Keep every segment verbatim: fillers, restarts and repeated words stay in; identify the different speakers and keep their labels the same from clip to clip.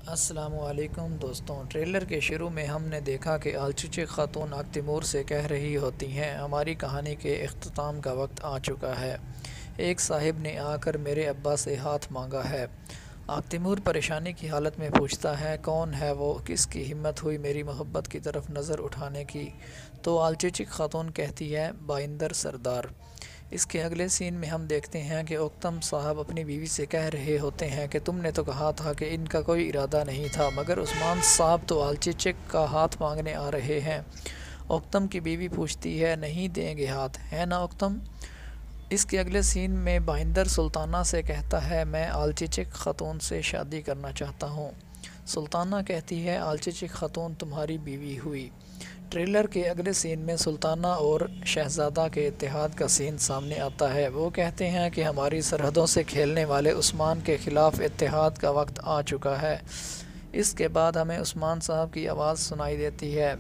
Speaker 1: السلام علیکم دوستوں، ٹریلر کے شروع میں ہم نے دیکھا کہ آلچیچک خاتون آق تیمور سے کہہ رہی ہوتی ہیں، ہماری کہانی کے اختتام کا وقت آ چکا ہے۔ ایک صاحب نے آ کر میرے ابا سے ہاتھ مانگا ہے۔ آق تیمور پریشانی کی حالت میں پوچھتا ہے، کون ہے وہ؟ کس کی ہمت ہوئی میری محبت کی طرف نظر اٹھانے کی؟ تو آلچیچک خاتون کہتی ہے، بائندر سردار۔ اس کے اگلے سین میں ہم دیکھتے ہیں کہ اوکتم صاحب اپنی بیوی سے کہہ رہے ہوتے ہیں کہ تم نے تو کہا تھا کہ ان کا کوئی ارادہ نہیں تھا، مگر عثمان صاحب تو آلچیچک کا ہاتھ مانگنے آ رہے ہیں۔ اوکتم کی بیوی پوچھتی ہے، نہیں دیں گے ہاتھ، ہے نا اوکتم؟ اس کے اگلے سین میں بائندر سلطانہ سے کہتا ہے، میں آلچیچک خاتون سے شادی کرنا چاہتا ہوں۔ سلطانہ کہتی ہے، آلچیچک خاتون تمہاری بیوی ہوئی۔ ٹریلر کے اگلے سین میں سلطانہ اور شہزادہ کے اتحاد کا سین سامنے آتا ہے۔ وہ کہتے ہیں کہ ہماری سرحدوں سے کھیلنے والے عثمان کے خلاف اتحاد کا وقت آ چکا ہے۔ اس کے بعد ہمیں عثمان صاحب کی آواز سنائی دیتی ہے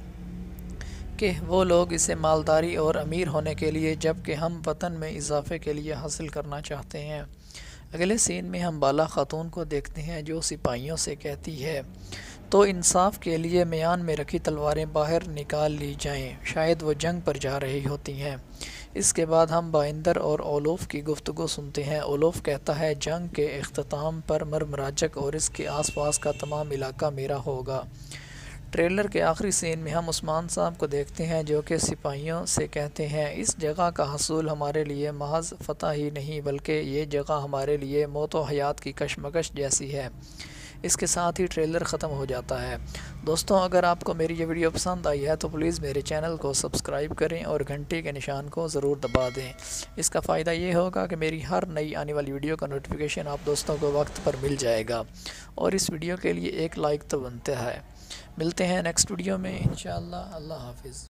Speaker 1: کہ وہ لوگ اسے مالداری اور امیر ہونے کے لیے، جبکہ ہم وطن میں اضافے کے لیے حاصل کرنا چاہتے ہیں۔ اگلے سین میں ہم بالا خاتون کو دیکھتے ہیں جو سپاہیوں سے کہتی ہے، تو انصاف کے لیے میان میں رکھی تلواریں باہر نکال لی جائیں، شاید وہ جنگ پر جا رہی ہوتی ہیں۔ اس کے بعد ہم بائندر اور اولوف کی گفتگو سنتے ہیں۔ اولوف کہتا ہے، جنگ کے اختتام پر مرمراجک اور اس کے آس پاس کا تمام علاقہ میرا ہوگا۔ ٹریلر کے آخری سین میں ہم عثمان صاحب کو دیکھتے ہیں جو کہ سپاہیوں سے کہتے ہیں، اس جگہ کا حصول ہمارے لیے محض فتح ہی نہیں بلکہ یہ جگہ ہمارے لیے موت و حیات کی کشمکش جیسی ہے۔ اس کے ساتھ ہی ٹریلر ختم ہو جاتا ہے۔ دوستوں، اگر آپ کو میری یہ ویڈیو پسند آئی ہے تو پلیز میرے چینل کو سبسکرائب کریں اور گھنٹی کے نشان کو ضرور دبا دیں۔ اس کا فائدہ یہ ہوگا کہ میری ہر نئی آنے والی ویڈیو کا نوٹیفیکیشن آپ دوستوں کو وقت پر مل جائے گا، اور اس ویڈیو کے لیے ایک لائک تو بنتا ہے۔ ملتے ہیں نیکسٹ ویڈیو میں انشاءاللہ۔ اللہ حافظ۔